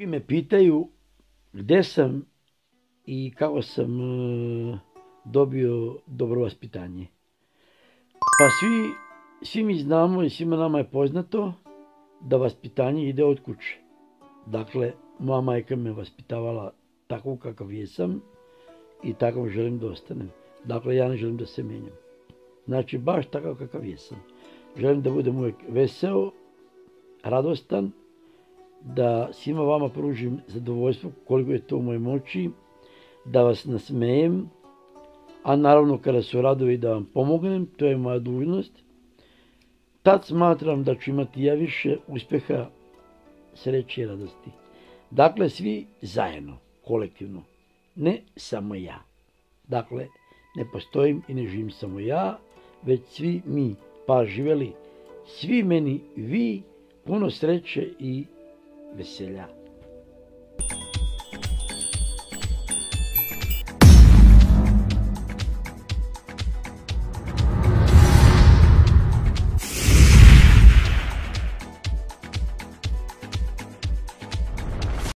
Mnogi me pitaju gde sam i kako sam dobio dobro vaspitanje. Pa svi mi znamo i svima nama je poznato da vaspitanje ide od kuće. Dakle, moja majka me vaspitavala tako kakav jesam i takav želim da ostanem. Dakle, ja ne želim da se menjam. Znači, baš takav kakav jesam. Želim da budem uvek veseo, radostan, da svima vama pružim zadovoljstvo koliko je to u mojoj moći, da vas nasmejem, a naravno kada su radovi da vam pomognem, to je moja dužnost. Tad smatram da ću imati ja više uspeha, sreće i radosti. Dakle, svi zajedno, kolektivno, ne samo ja. Dakle, ne postojim i ne živim samo ja, već svi mi, pa živeli svi meni, vi, puno sreće i veselja.